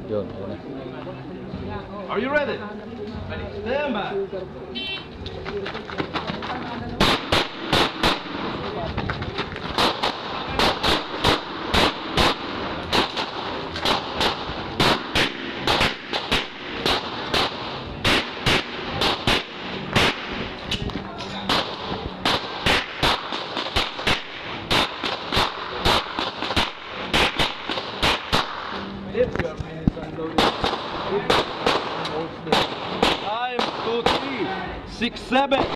Yun. Are you ready? Stand by. If your man is unloaded, time, 2, 3, 6, 7.